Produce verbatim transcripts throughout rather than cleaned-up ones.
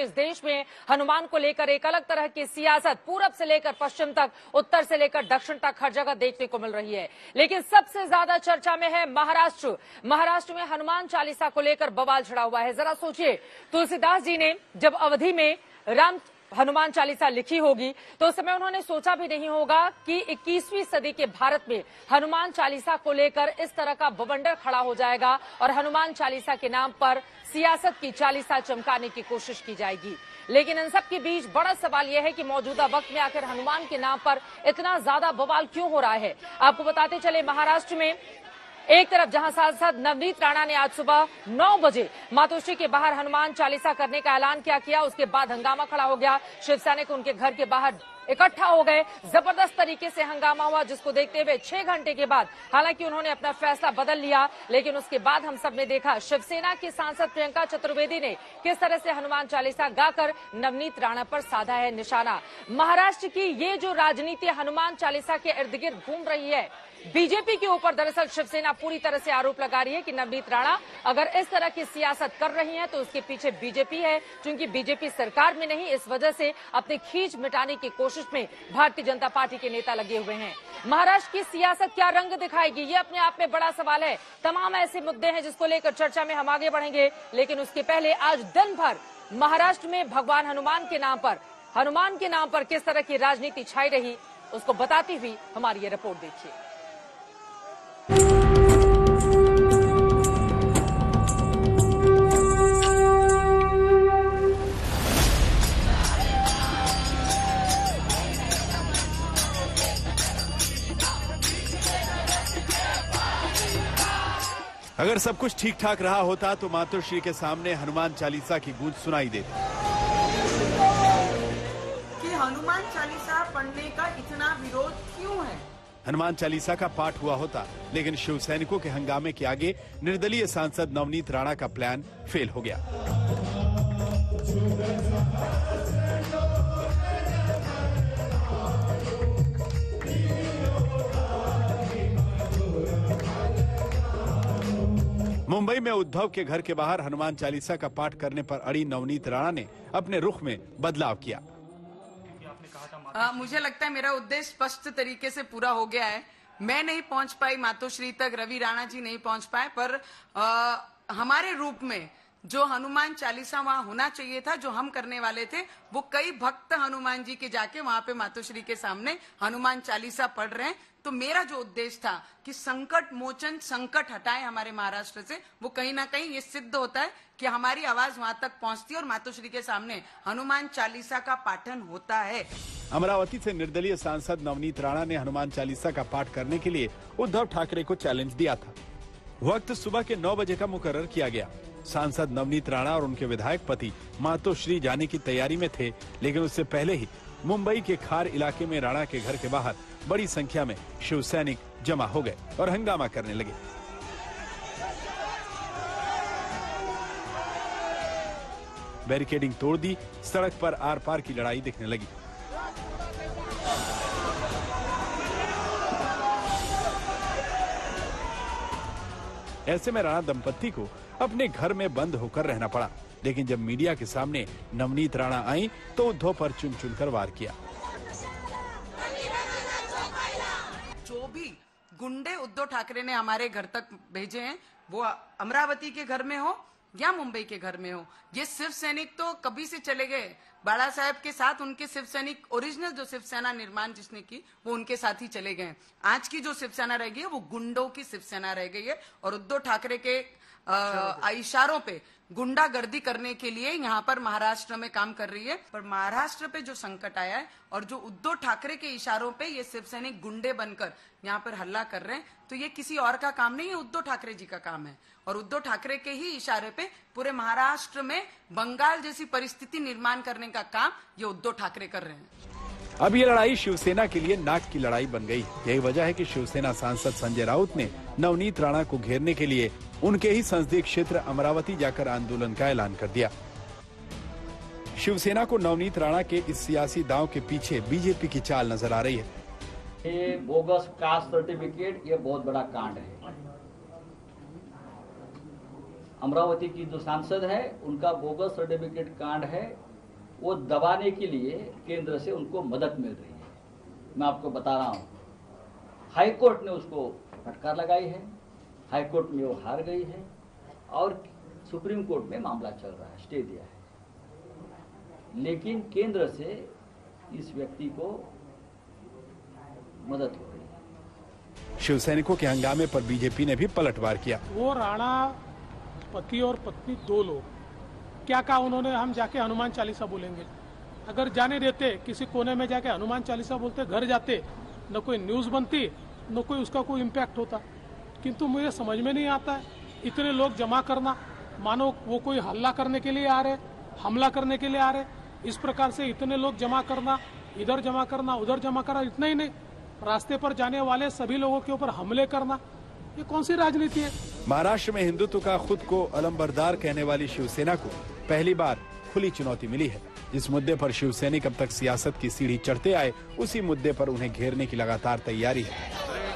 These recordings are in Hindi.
इस देश में हनुमान को लेकर एक अलग तरह की सियासत पूरब से लेकर पश्चिम तक, उत्तर से लेकर दक्षिण तक हर जगह देखने को मिल रही है। लेकिन सबसे ज्यादा चर्चा में है महाराष्ट्र। महाराष्ट्र में हनुमान चालीसा को लेकर बवाल छिड़ा हुआ है। जरा सोचिए, तुलसीदास जी ने जब अवधि में राम हनुमान चालीसा लिखी होगी तो उस समय उन्होंने सोचा भी नहीं होगा कि इक्कीसवीं सदी के भारत में हनुमान चालीसा को लेकर इस तरह का बवंडर खड़ा हो जाएगा और हनुमान चालीसा के नाम पर सियासत की चालीसा चमकाने की कोशिश की जाएगी। लेकिन इन सब के बीच बड़ा सवाल यह है कि मौजूदा वक्त में आखिर हनुमान के नाम पर इतना ज्यादा बवाल क्यों हो रहा है। आपको बताते चले, महाराष्ट्र में एक तरफ जहां सांसद नवनीत राणा ने आज सुबह नौ बजे मातोश्री के बाहर हनुमान चालीसा करने का ऐलान क्या किया, उसके बाद हंगामा खड़ा हो गया। शिव सैनिक उनके घर के बाहर इकट्ठा हो गए। जबरदस्त तरीके से हंगामा हुआ, जिसको देखते हुए छह घंटे के बाद हालांकि उन्होंने अपना फैसला बदल लिया, लेकिन उसके बाद हम सब ने देखा शिवसेना की सांसद प्रियंका चतुर्वेदी ने किस तरह से हनुमान चालीसा गाकर नवनीत राणा पर साधा है निशाना। महाराष्ट्र की ये जो राजनीति हनुमान चालीसा के इर्द गिर्द घूम रही है, बीजेपी के ऊपर दरअसल शिवसेना पूरी तरह से आरोप लगा रही है कि नवनीत राणा अगर इस तरह की सियासत कर रही हैं तो उसके पीछे बीजेपी है। क्योंकि बीजेपी सरकार में नहीं, इस वजह से अपनी खींच मिटाने की कोशिश में भारतीय जनता पार्टी के नेता लगे हुए हैं। महाराष्ट्र की सियासत क्या रंग दिखाएगी, ये अपने आप में बड़ा सवाल है। तमाम ऐसे मुद्दे हैं जिसको लेकर चर्चा में हम आगे बढ़ेंगे, लेकिन उसके पहले आज दिन भर महाराष्ट्र में भगवान हनुमान के नाम पर हनुमान के नाम पर किस तरह की राजनीति छाई रही, उसको बताती हुई हमारी ये रिपोर्ट देखिए। अगर सब कुछ ठीक ठाक रहा होता तो मातोश्री के सामने हनुमान चालीसा की गूंज सुनाई देती। कि हनुमान चालीसा पढ़ने का इतना विरोध क्यों है? हनुमान चालीसा का पाठ हुआ होता, लेकिन शिव सैनिकों के हंगामे के आगे निर्दलीय सांसद नवनीत राणा का प्लान फेल हो गया। मुंबई में उद्धव के घर के बाहर हनुमान चालीसा का पाठ करने पर अड़ी नवनीत राणा ने अपने रुख में बदलाव किया। आ, मुझे लगता है मेरा उद्देश्य स्पष्ट तरीके से पूरा हो गया है। मैं नहीं पहुंच पाई मातोश्री तक, रवि राणा जी नहीं पहुंच पाए, पर आ, हमारे रूप में जो हनुमान चालीसा वहां होना चाहिए था, जो हम करने वाले थे, वो कई भक्त हनुमान जी के जाके वहां पे मातोश्री के सामने हनुमान चालीसा पढ़ रहे हैं। तो मेरा जो उद्देश्य था कि संकट मोचन, संकट हटाए हमारे महाराष्ट्र से, वो कहीं ना कहीं ये सिद्ध होता है कि हमारी आवाज वहां तक पहुंचती है और मातोश्री के सामने हनुमान चालीसा का पाठन होता है। अमरावती से निर्दलीय सांसद नवनीत राणा ने हनुमान चालीसा का पाठ करने के लिए उद्धव ठाकरे को चैलेंज दिया था। वक्त सुबह के नौ बजे का मुकर्रर किया गया। सांसद नवनीत राणा और उनके विधायक पति मातोश्री जाने की तैयारी में थे, लेकिन उससे पहले ही मुंबई के खार इलाके में राणा के घर के बाहर बड़ी संख्या में शिव सैनिक जमा हो गए और हंगामा करने लगे। बैरिकेडिंग तोड़ दी, सड़क पर आर पार की लड़ाई दिखने लगी। ऐसे में राणा दंपत्ति को अपने घर में बंद होकर रहना पड़ा, लेकिन जब मीडिया के सामने नवनीत राणा आई तो उद्धव पर चुन चुन कर वार किया। जो भी गुंडे उद्धव ठाकरे ने हमारे घर तक भेजे हैं, वो अमरावती के घर में हो या मुंबई के घर में हो, ये शिव सैनिक तो कभी से चले गए। बाला साहेब के साथ उनके शिव सैनिक, ओरिजिनल जो शिवसेना निर्माण जिसने की, वो उनके साथ ही चले गए। आज की जो शिवसेना रह गई है वो गुंडों की शिवसेना रह गई है और उद्धव ठाकरे के आ, इशारों पे गुंडागर्दी करने के लिए यहाँ पर महाराष्ट्र में काम कर रही है। पर महाराष्ट्र पे जो संकट आया है और जो उद्धव ठाकरे के इशारों पे ये शिवसैनिक गुंडे बनकर यहाँ पर हल्ला कर रहे हैं, तो ये किसी और का काम नहीं है, उद्धव ठाकरे जी का काम है। और उद्धव ठाकरे के ही इशारे पे पूरे महाराष्ट्र में बंगाल जैसी परिस्थिति निर्माण करने का काम ये उद्धव ठाकरे कर रहे हैं। अब ये लड़ाई शिवसेना के लिए नाक की लड़ाई बन गई। यही वजह है कि शिवसेना सांसद संजय राउत ने नवनीत राणा को घेरने के लिए उनके ही संसदीय क्षेत्र अमरावती जाकर आंदोलन का ऐलान कर दिया। शिवसेना को नवनीत राणा के इस सियासी दांव के पीछे बीजेपी की चाल नजर आ रही है। ये बोगस कास्ट सर्टिफिकेट, ये बहुत बड़ा कांड है। अमरावती की जो सांसद है उनका बोगस सर्टिफिकेट कांड है, वो दबाने के लिए केंद्र से उनको मदद मिल रही है। मैं आपको बता रहा हूँ, हाई कोर्ट ने उसको फटकार लगाई है, हाई कोर्ट में वो हार गई है और सुप्रीम कोर्ट में मामला चल रहा है, स्टे दिया है। लेकिन केंद्र से इस व्यक्ति को मदद हो रही है। शिवसैनिकों के हंगामे पर बीजेपी ने भी पलटवार किया। वो राणा पति और पत्नी दो लोग, क्या कहा उन्होंने, हम जाके हनुमान चालीसा बोलेंगे। अगर जाने देते, किसी कोने में जाके हनुमान चालीसा बोलते, घर जाते, न कोई न्यूज बनती, न कोई उसका कोई इम्पैक्ट होता। किंतु मुझे समझ में नहीं आता है, इतने लोग जमा करना, मानो वो कोई हल्ला करने के लिए आ रहे, हमला करने के लिए आ रहे। इस प्रकार से इतने लोग जमा करना, इधर जमा करना, उधर जमा करना, इतना ही नहीं, रास्ते पर जाने वाले सभी लोगों के ऊपर हमले करना, ये कौन सी राजनीति है? महाराष्ट्र में हिंदुत्व का खुद को अलंबरदार कहने वाली शिवसेना को पहली बार खुली चुनौती मिली है। जिस मुद्दे पर शिवसैनिक अब तक सियासत की सीढ़ी चढ़ते आए, उसी मुद्दे पर उन्हें घेरने की लगातार तैयारी है।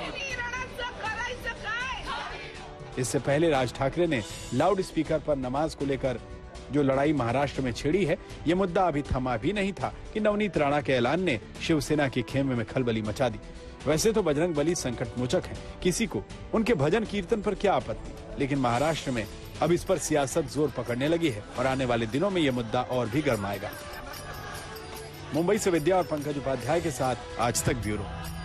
इससे पहले राज ठाकरे ने लाउड स्पीकर पर नमाज को लेकर जो लड़ाई महाराष्ट्र में छिड़ी है, ये मुद्दा अभी थमा भी नहीं था कि नवनीत राणा के ऐलान ने शिवसेना के खेमे में खलबली मचा दी। वैसे तो बजरंगबली संकट मोचक हैं, किसी को उनके भजन कीर्तन पर क्या आपत्ति, लेकिन महाराष्ट्र में अब इस पर सियासत जोर पकड़ने लगी है और आने वाले दिनों में ये मुद्दा और भी गर्माएगा। मुंबई से विद्या और पंकज उपाध्याय के साथ आज तक ब्यूरो।